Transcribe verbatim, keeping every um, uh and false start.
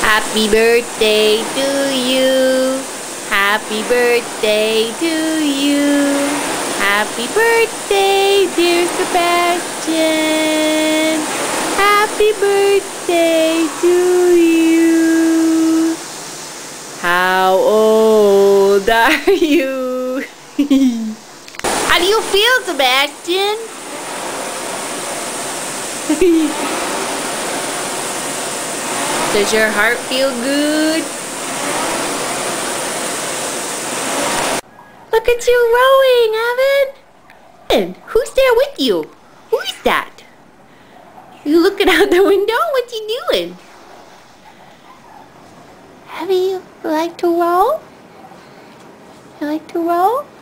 Happy birthday to you. Happy birthday to you. Happy birthday, dear Sebastian. Happy birthday to you. How old are you? How do you feel, Sebastian? Does your heart feel good? Look at you rowing, Evan. Evan, who's there with you? Who's that? You looking out the window? What's he doing? Abby, you like to row? You like to row?